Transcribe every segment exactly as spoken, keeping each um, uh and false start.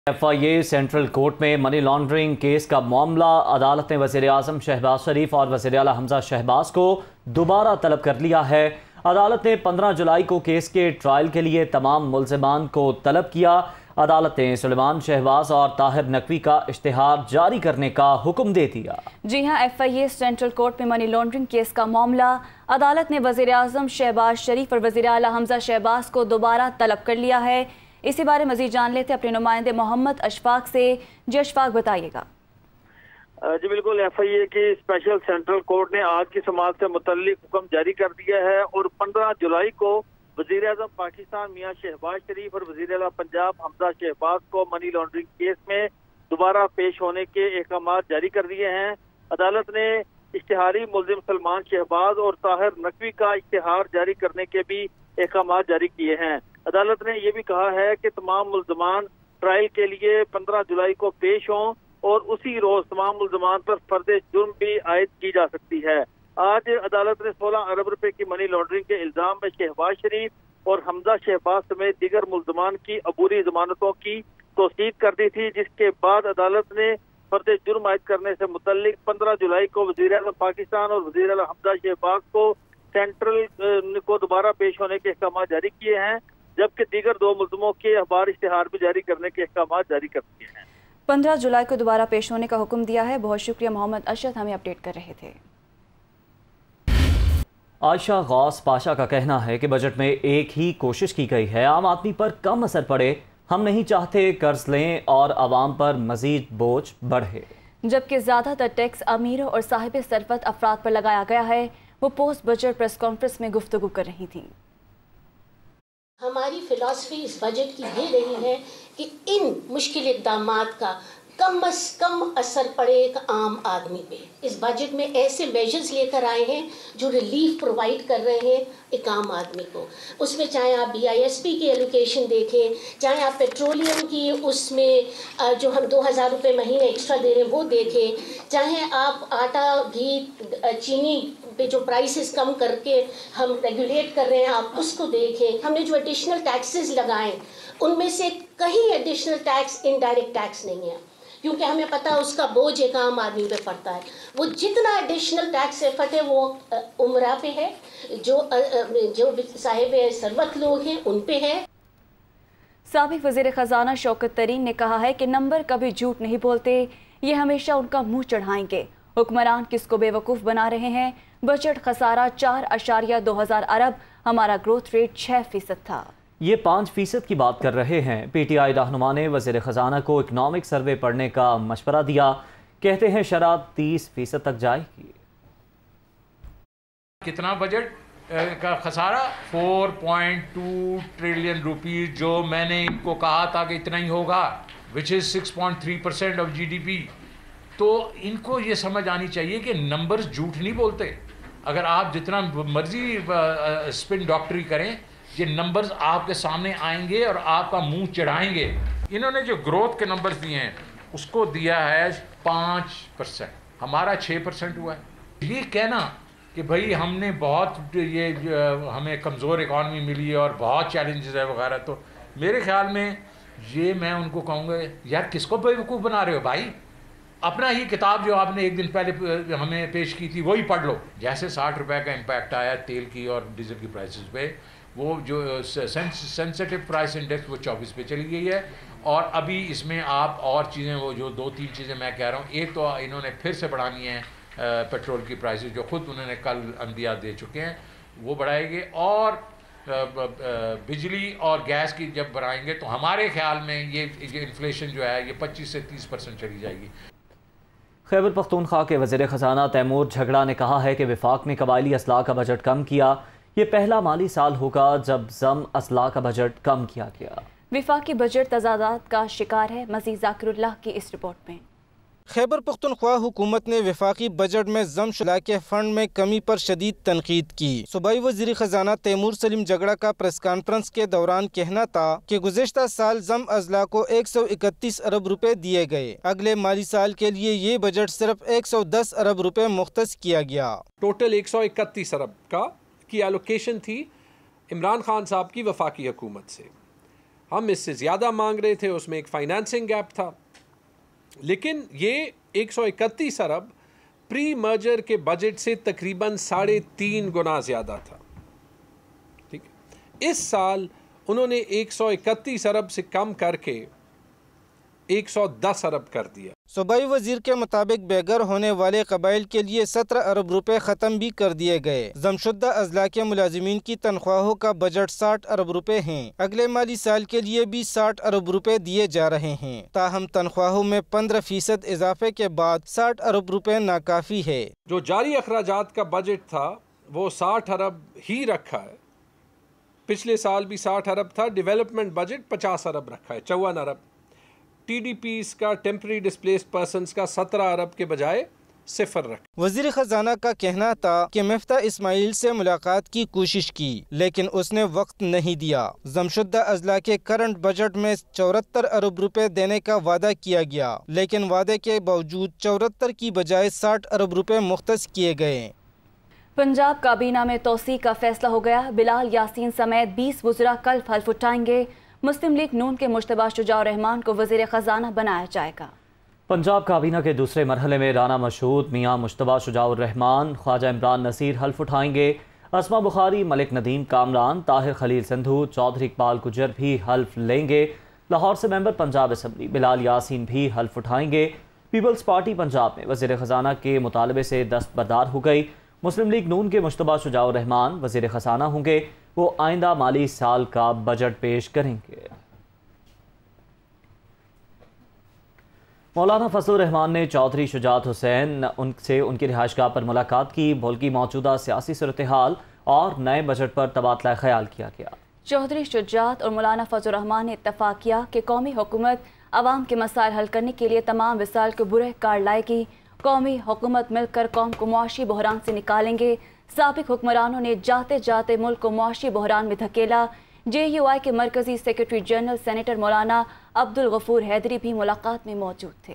F I A central court में money laundering case का मामला। अदालत ने वज़ीर आज़म शहबाज शरीफ और वज़ीर आला हमजा शहबाज को दोबारा तलब कर लिया है। अदालत ने पंद्रह जुलाई को केस के ट्रायल के लिए तमाम मुल्ज़िमान को तलब किया। अदालत ने सुलेमान शहबाज और ताहिर नकवी का इश्तिहार जारी करने का हुक्म दे दिया। जी हाँ, F I A central court में मनी लॉन्ड्रिंग केस का मामला। अदालत ने वज़ीर आज़म शहबाज शरीफ और वज़ीर आला हमजा शहबाज को दोबारा तलब कर लिया है। इसी बारे मजीद जान लेते अपने नुमाइंदे मोहम्मद अशफाक से। जी अशफाक, बताइएगा। जी बिल्कुल, एफ आई ए की स्पेशल सेंट्रल कोर्ट ने आज की समाअत से मुतल्लिक हुक्म जारी कर दिया है और पंद्रह जुलाई को वज़ीर आज़म पाकिस्तान मियां शहबाज शरीफ और वज़ीर आला पंजाब हमजा शहबाज को मनी लॉन्ड्रिंग केस में दोबारा पेश होने के अहकाम जारी कर दिए हैं। अदालत ने इश्तिहारी मुल्जिम सलमान शहबाज और ताहिर नकवी का इश्तिहार जारी करने के भी अहकाम जारी किए हैं। अदालत ने यह भी कहा है कि तमाम मुल्ज़मान ट्रायल के लिए पंद्रह जुलाई को पेश हों और उसी रोज तमाम मुल्ज़मान पर फर्द जुर्म भी आयद की जा सकती है। आज अदालत ने सोलह अरब रुपए की मनी लॉन्ड्रिंग के इल्जाम में शहबाज शरीफ और हमजा शहबाज समेत दीगर मुल्ज़मान की अबूरी जमानतों की तौसीक कर दी थी, जिसके बाद अदालत ने फर्द जुर्म आयद करने से मुतल्लिक पंद्रह जुलाई को वज़ीर आज़म पाकिस्तान और वज़ीर आला हमजा शहबाज को सेंट्रल को दोबारा पेश होने के अहकाम जारी किए हैं, जबकि दीगर दो मुल्ज़िमों के अखबार इश्तिहार भी जारी करने के अहकाम जारी कर दिए हैं। पंद्रह जुलाई को दोबारा पेश होने का हुक्म दिया है। बहुत शुक्रिया मोहम्मद अशद, हमें अपडेट कर रहे थे। आयशा गौस पाशा का कहना है कि बजट में एक ही कोशिश की गई है, आम आदमी पर कम असर पड़े। हम नहीं चाहते कर्ज लें और आवाम पर मजीद बोझ बढ़े। जबकि ज्यादातर टैक्स अमीरों और साहिब सरफत अफराद पर लगाया गया है। वो पोस्ट बजट प्रेस कॉन्फ्रेंस में गुफ्तगू कर रही थी। हमारी फिलॉसफी इस बजट की ये रही है कि इन मुश्किल इक़दामात का कम अज़ कम असर पड़े एक आम आदमी पे। इस बजट में ऐसे मेजर्स लेकर आए हैं जो रिलीफ प्रोवाइड कर रहे हैं एक आम आदमी को। उसमें चाहे आप बी आई एस पी की एलोकेशन देखें, चाहे आप पेट्रोलियम की उसमें जो हम दो हज़ार रुपये महीने एक्स्ट्रा दे रहे हैं वो देखें, चाहे आप आटा घी चीनी पे जो प्राइसेस कम करके हम रेगुलेट कर रहे हैं आप उसको देखें। हमने जो एडिशनल टैक्सेस लगाए उनमें से कहीं एडिशनल टैक्स इनडायरेक्ट टैक्स नहीं है, क्योंकि हमें पता है उसका बोझ एक आम आदमी पे पड़ता है। वो जितना एडिशनल टैक्स एफर्ट है वो उमरा पे है, जो जो साहिब सरवत लोग हैं उन पे है। साबिक वज़ीर ख़जाना शौकत तरीन ने कहा है कि नंबर कभी झूठ नहीं बोलते, ये हमेशा उनका मुंह चढ़ाएंगे। हुक्मरान किसको बेवकूफ़ बना रहे हैं। बजट खसारा चार अशारिया दो हज़ार अरब, हमारा ग्रोथ रेट छः फीसद था। ये पाँच फीसद की बात कर रहे हैं। पी टी आई रहनुमा ने वज़ीर ख़जाना को इकनॉमिक सर्वे पढ़ने का मशवरा दिया। कहते हैं शराब तीस फीसद तक जाएगी। कितना बजट का खसारा? Four point two trillion rupees, जो मैंने इनको कहा था कि इतना ही होगा, which is six point three percent of G D P. तो इनको ये समझ आनी चाहिए कि नंबर्स झूठ नहीं बोलते। अगर आप जितना मर्जी स्पिन डॉक्टरी करें, ये नंबर्स आपके सामने आएंगे और आपका मुंह चढ़ाएंगे। इन्होंने जो ग्रोथ के नंबर्स दिए हैं उसको दिया है पाँच परसेंट, हमारा छः परसेंट हुआ है। ये कहना कि भाई हमने बहुत ये हमें कमज़ोर इकॉनमी मिली है और बहुत चैलेंजेस है वगैरह, तो मेरे ख्याल में ये मैं उनको कहूँगा, यार किसको बेवकूफ़ बना रहे हो भाई? अपना ही किताब जो आपने एक दिन पहले हमें पेश की थी वही पढ़ लो। जैसे साठ रुपए का इम्पैक्ट आया तेल की और डीजल की प्राइसेस पे, वो जो सेंसिटिव प्राइस इंडेक्स वो चौबीस पे चली गई है। और अभी इसमें आप और चीज़ें, वो जो दो तीन चीज़ें मैं कह रहा हूँ, एक तो इन्होंने फिर से बढ़ानी है पेट्रोल की प्राइसेस, जो खुद उन्होंने कल अंदिया दे चुके हैं, वो बढ़ाएंगे। और बिजली और गैस की जब बढ़ाएंगे तो हमारे ख्याल में ये इन्फ्लेशन जो है ये पच्चीस से तीस परसेंट चली जाएगी। खैबर पख्तूनख्वा के वज़ीर ख़जाना तैमूर झगड़ा ने कहा है कि वफाक ने कबायली असलाह का बजट कम किया। ये पहला माली साल होगा जब जम असलाह का बजट कम किया गया। वफाकी बजट तजादात का शिकार है। मज़ीद ज़ाकिरुल्लाह की इस रिपोर्ट में। खैबर पख्तूनख्वा हुकूमत ने वफाकी बजट में जम शुला के फंड में कमी पर शदीद तनकीद की। सूबाई वज़ीर ख़जाना तैमूर सलीम झगड़ा का प्रेस कॉन्फ्रेंस के दौरान कहना था कि गुज़िश्ता साल जम अजला को एक सौ इकतीस अरब रुपए दिए गए। अगले माली साल के लिए ये बजट सिर्फ एक सौ दस अरब रुपए मुख्तस किया गया। टोटल एक सौ इकतीस अरब का की एलोकेशन थी इमरान खान साहब की वफाकी हुकूमत से। हम इससे ज़्यादा मांग रहे थे, उसमें एक फाइनेंसिंग गैप था, लेकिन ये एक सौ इकतीस अरब प्री मर्जर के बजट से तकरीबन साढ़े तीन गुना ज़्यादा था। ठीक है, इस साल उन्होंने एक सौ इकतीस अरब से कम करके एक सौ दस अरब कर दिया। सूबाई वजीर के मुताबिक बेघर होने वाले कबाइल के लिए सत्रह अरब रुपए ख़त्म भी कर दिए गए। जमशुदा अजला के मुलाजिमीन की तनख्वाहों का बजट साठ अरब रुपए हैं। अगले माली साल के लिए भी साठ अरब रुपए दिए जा रहे हैं। ताहम तनख्वाहों में पंद्रह फीसद इजाफे के बाद साठ अरब रुपए नाकाफी है। जो जारी अखराजात का बजट था वो साठ अरब ही रखा है, पिछले साल भी साठ अरब था। डेवलपमेंट बजट पचास अरब रखा है, चौवन अरब। टी डी पी का टेम्पररी डिस्प्लेस्ड पर्सन्स का सत्रह अरब के बजाय सिफर रखा। वजीर खजाना का कहना था कि मिफ्ता इस्माइल से मुलाकात की कोशिश की, लेकिन उसने वक्त नहीं दिया। जमशुदा अजला के करंट बजट में चौहत्तर अरब रुपए देने का वादा किया गया, लेकिन वादे के बावजूद चौहत्तर की बजाय साठ अरब रुपए मुख्तस किए गए। पंजाब काबीना में तोसी का फैसला हो गया। बिलाल यासीन समेत बीस वज़रा कल हल्फ उठाएंगे। मुस्लिम लीग नून के मुश्तबा शुजाउर रहमान को वज़ीर ख़जाना बनाया जाएगा। पंजाब काबीना के दूसरे मरहले में राना मशहूद, मियाँ मुश्तबा शुजाउर रहमान, ख्वाजा इमरान नसीर हल्फ उठाएंगे। असमा बुखारी, मलिक नदीम कामरान, ताहिर खलील सिंधु, चौधरी इकबाल गुजर भी हल्फ लेंगे। लाहौर से मेंबर पंजाब असम्बली बिलाल यासीन भी हल्फ उठाएंगे। पीपल्स पार्टी पंजाब में वज़ीर ख़जाना के मुतालबे से दस्तबरदार हो गई। मुस्लिम लीग नून के मुश्तबा शुजाउर रहमान वज़ीर ख़जाना होंगे। वो आइंदा माली साल का बजट पेश करेंगे। मौलाना फजलुर रहमान ने चौधरी शुजात हुसैन उनसे उनकी रिहाइशगाह पर मुलाकात की। मुल्क की मौजूदा सियासी सूरत हाल और नए बजट पर तबादला ख्याल किया गया। चौधरी शुजात और मौलाना फजलुर रहमान ने इत्तफाक किया कि कौमी हुकूमत आवाम के मसाइल हल करने के लिए तमाम वसाइल को बुरे कार लाएगी। कौमी हुकूमत मिलकर कौम को मुआशी बहरान से निकालेंगे। साबिक हुक्मरानों ने जाते जाते मुल्क को मुआशी बहरान में धकेला। जे यू आई के मरकजी सेक्रेटरी जनरल सेनेटर मौलाना अब्दुल गफूर हैदरी भी मुलाकात में मौजूद थे।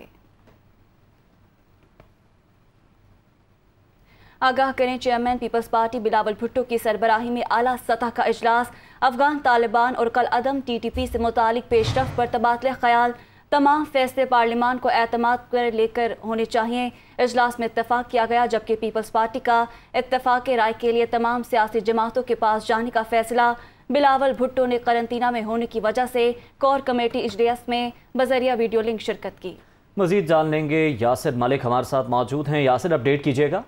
आगाह करें, chairman peoples party Bilawal Bhutto की सरबराही में आला सतह का इजलास। अफगान तालिबान और कल अदम टी टी पी से मुतालिक पेशरफ पर तबादला ख्याल। तमाम फैसले पार्लिमान को एतमाद कर लेकर होने चाहिए। इजलास में इत्तफाक किया गया, जबकि पीपल्स पार्टी का इत्तफाक राय के लिए तमाम सियासी जमातों के पास जाने का फैसला। बिलावल भुट्टो ने करंतना में होने की वजह से कोर कमेटी इजलास में बजरिया वीडियो लिंक शिरकत की। मजीद जान लेंगे, यासिर मलिक हमारे साथ मौजूद हैं। यासिर, अपडेट कीजिएगा।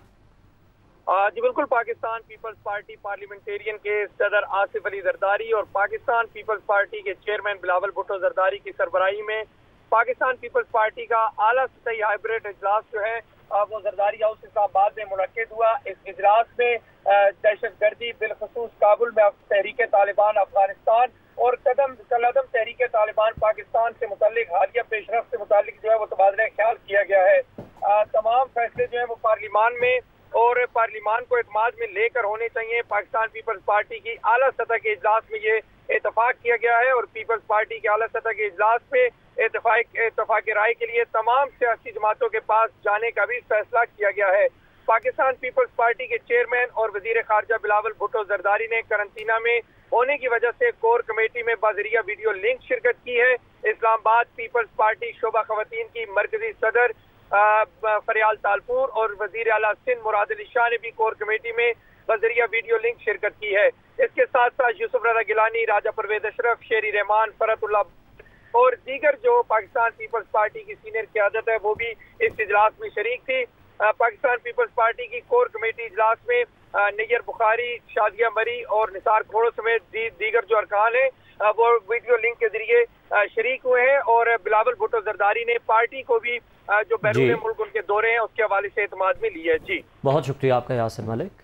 जी बिल्कुल, पाकिस्तान पीपल्स पार्टी पार्लियामेंटेरियन के सदर आसिफ अली जरदारी और पाकिस्तान पीपल्स पार्टी के चेयरमैन बिलावल भुट्टो जरदारी की सरबराही में पाकिस्तान पीपल्स पार्टी का आला सतही हाइब्रिड इजलास जो है वो जरदारी हाउस इस्लामाबाद में मुनक्किद हुआ। इस इजलास में दहशत गर्दी, बिलखसूस काबुल में तहरीक तालिबान अफगानिस्तान और कदम कलदम तहरीक तालिबान पाकिस्तान से मुतालिक हालिया पेशरफ से मुतालिक जो है वो तबादला ख्याल किया गया है। आ, तमाम फैसले जो है वो पार्लिमान में और पार्लिमान को एतमाद में लेकर होने चाहिए। पाकिस्तान पीपल्स पार्टी की आला सतह के इजलास में ये इतफाक किया गया है और पीपल्स पार्टी के आला सतह के इजलास में इतफाक इतफाक राय के लिए तमाम सियासी जमातों के पास जाने का भी फैसला किया गया है। पाकिस्तान पीपल्स पार्टी के चेयरमैन और वजीर खारजा बिलावल भुट्टो जरदारी ने करंतना में होने की वजह से कोर कमेटी में बाजरिया वीडियो लिंक शिरकत की है। इस्लामाबाद पीपल्स पार्टी शोबा खवातीन की मरकजी सदर फरियाल तालपुर और वजीर आला सिंध मुराद अली शाह ने भी कोर कमेटी में बजरिया वीडियो लिंक शिरकत की है। इसके साथ साथ यूसुफ रजा गिलानी, राजा परवेज अशरफ, शेरी रहमान, फरतुल्लाह और दीगर जो पाकिस्तान पीपल्स पार्टी की सीनियर क़यादत है वो भी इस इजलास में शरीक थी। पाकिस्तान पीपल्स पार्टी की कोर कमेटी इजलास में नैयर बुखारी, शादिया मरी और निसार खोड़ो समेत दी, दीगर जो अरकान है वो वीडियो लिंक के जरिए शरीक हुए हैं और बिलावल भुट्टो जरदारी ने पार्टी को भी जो बैरून मुल्क उनके दौरे हैं उसके हवाले से एतमाद में लिया है। जी बहुत शुक्रिया आपका यासिर मलिक।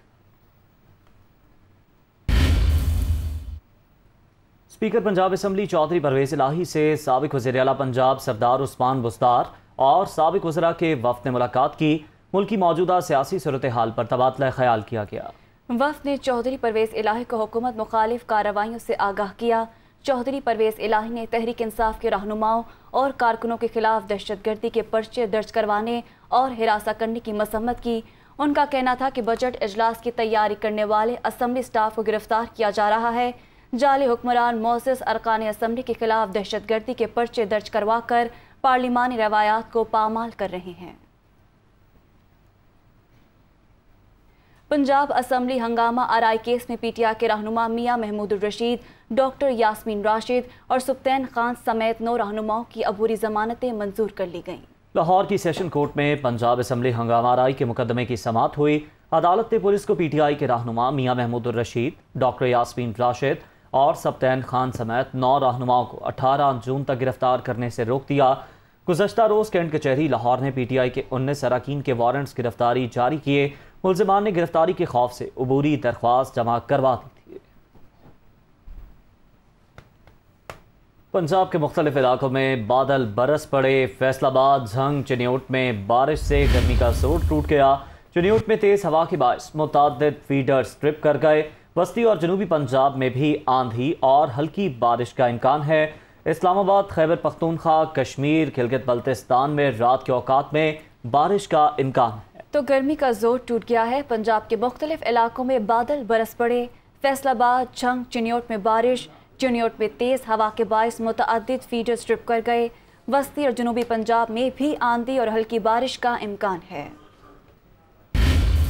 स्पीकर पंजाब असम्बली चौधरी परवेज इलाही से साबिक वज़ीर आला पंजाब सरदार उस्मान बुज़दार और साबिक वज़रा के वफ़द ने मुलाकात की। मुल्क की मौजूदा सियासी सूरत हाल पर तबादला ख्याल किया गया। वफ़द ने चौधरी परवेज इलाही को हुकूमत मुखालिफ कार्रवाइयों से आगाह किया। चौधरी परवेज इलाही ने तहरीक इंसाफ के रहनुमाओं और कारकुनों के खिलाफ दहशतगर्दी के पर्चे दर्ज करवाने और हिरासा करने की मसम्मत की। उनका कहना था कि बजट इजलास की तैयारी करने वाले असम्बली स्टाफ को गिरफ्तार किया जा रहा है। जाली हुक्मरान मोसेस अरकान असम्बली के खिलाफ दहशतगर्दी के पर्चे दर्ज करवाकर पार्लिमानी रवायात को पामाल कर रहे हैं। पंजाब असम्बली हंगामा आरआई केस में पीटीआई के रहनुमा मियां महमूद रशीद, डॉक्टर यास्मीन राशिद और सुब्तैन खान समेत नौ रहनुमाओं की अबूरी जमानतें मंजूर कर ली गईं। लाहौर की सेशन कोर्ट में पंजाब असम्बली हंगामा आरआई के मुकदमे की समाअत हुई। अदालत ने पुलिस को पीटीआई के रहनुमा मियां महमूद रशीद, डॉक्टर यास्मीन राशिद और सुब्तैन खान समेत नौ रहनुमाओं को अठारह जून तक गिरफ्तार करने से रोक दिया। गुज़श्ता रोज़ कैंट कचहरी लाहौर ने पीटीआई के उन्नीस अरकान के वारंट्स गिरफ्तारी जारी किए। मुल्ज़िमान ने गिरफ्तारी के खौफ से अबूरी दरख्वास्त जमा करवा दी थी। पंजाब के मुख्तलिफ इलाकों में बादल बरस पड़े। फैसलाबाद, झंग, चिन्योट में बारिश से गर्मी का जोर टूट गया। चिन्योट में तेज़ हवा के बायस मुतअद्दिद फीडर्स ट्रिप कर गए। वस्ती और जनूबी पंजाब में भी आंधी और हल्की बारिश का इम्कान है। इस्लामाबाद, खैबर पख्तूनख्वा, कश्मीर, गिलगित बल्तिस्तान में रात के औकात में बारिश का इम्कान है। तो गर्मी का जोर टूट गया है। पंजाब के मुख्तलिफ इलाकों में बादल बरस पड़े। फैसलाबाद, झंग, चिन्योट में बारिश। चिन्योट में तेज़ हवा के बायस मुतअद्दिद फीडर्स ट्रिप कर गए। वस्ती और जनूबी पंजाब में भी आंधी और हल्की बारिश का इम्कान है।